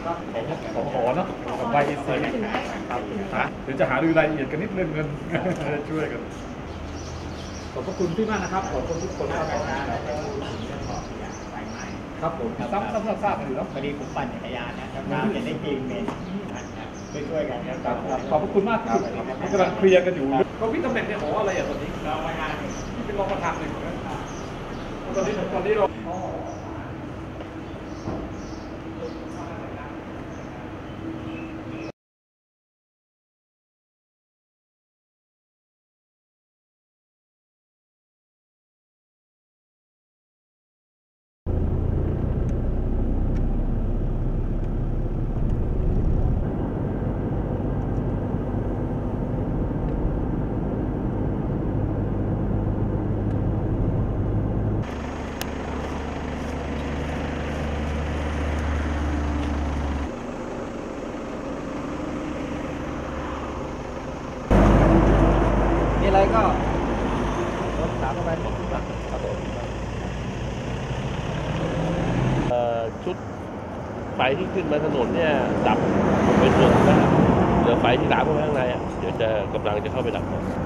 ของหอเนาะกับใบเอซีครับเดี๋ยวจะหาดูรายละเอียดกันนิดเรื่องเงินช่วยกันขอบพระคุณพี่มากนะครับขอบคุณทุกคนครับครับผมซ้ำทราบกันอยู่แล้วพอดีผมปั่นจักรยานนะครับน้ำจะได้กินเมนช่วยกันนะครับขอบพระคุณมากครับกำลังเคลียร์กันอยู่เขาพิจารณาเนี่ยหออะไรอ่ะตอนนี้รองประธานเป็นรองประธานหนึ่งตอนนี้เรามีอะไรก็ถามเข้าไปครับผมชุดไฟที่ขึ้นมาถนนเนี่ยดับเป็นส่วนนะครับเหลือไฟที่ตามเข้าไปข้างในเดี๋ยวจะกำลังจะเข้าไปดับ